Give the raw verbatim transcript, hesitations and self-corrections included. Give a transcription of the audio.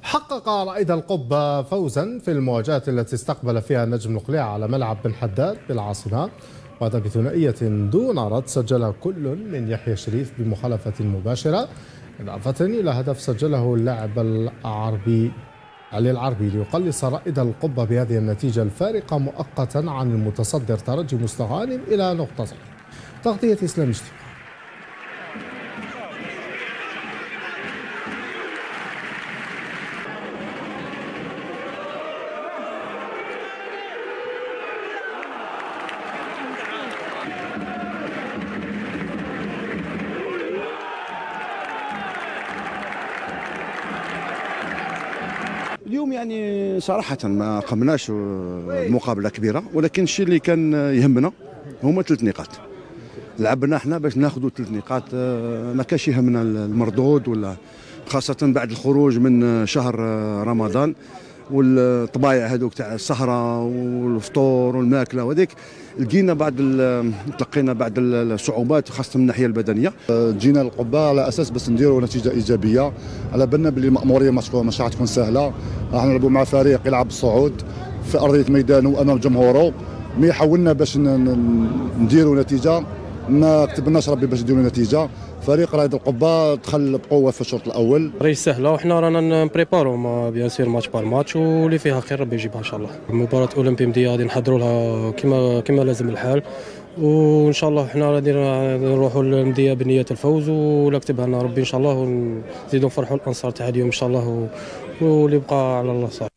حقق رائد القبة فوزا في المواجهة التي استقبل فيها النجم القلاع على ملعب بن حداد بالعاصمة، وهذا بثنائية دون رد سجلها كل من يحيى شريف بمخالفة مباشرة، إضافة إلى هدف سجله اللاعب العربي علي العربي ليقلص رائد القبة بهذه النتيجة الفارقة مؤقتا عن المتصدر ترجي مستغانم إلى نقطتين. تغطية إسلام اجتماع. اليوم يعني صراحة ما قمناش مقابلة كبيرة، ولكن الشيء اللي كان يهمنا هما ثلاث نقاط. لعبنا احنا باش ناخذوا ثلاث نقاط، ما كانش يهمنا المردود، ولا خاصة بعد الخروج من شهر رمضان والطبايع هذوك تاع السهرة والفطور والماكلة وهذيك. لقينا بعض تلقينا بعض الصعوبات خاصة من الناحية البدنية. جينا القبة على اساس بس نديروا نتيجة ايجابية، على بالنا باللي المأمورية مش راح تكون سهلة. راح نلعبوا مع فريق يلعب الصعود في أرضية ميدانه امام جمهوره، مي حاولنا باش نديروا نتيجة، ما كتبناش ربي باش نديروا نتيجة. فريق رائد القبة دخل بقوة في الشوط الأول. راهي سهلة وحنا رانا نبريبارو بيان سير ماتش بار ماتش، واللي فيها خير ربي يجيبها إن شاء الله. مباراة أولمبي مدية غادي نحضروا لها كما كما لازم الحال، وإن شاء الله حنا غادي نروحوا للمدية بنية الفوز، ولا كتبها لنا ربي إن شاء الله، ونزيدوا نفرحوا الأنصار تاع اليوم إن شاء الله، واللي بقى على الله صالح.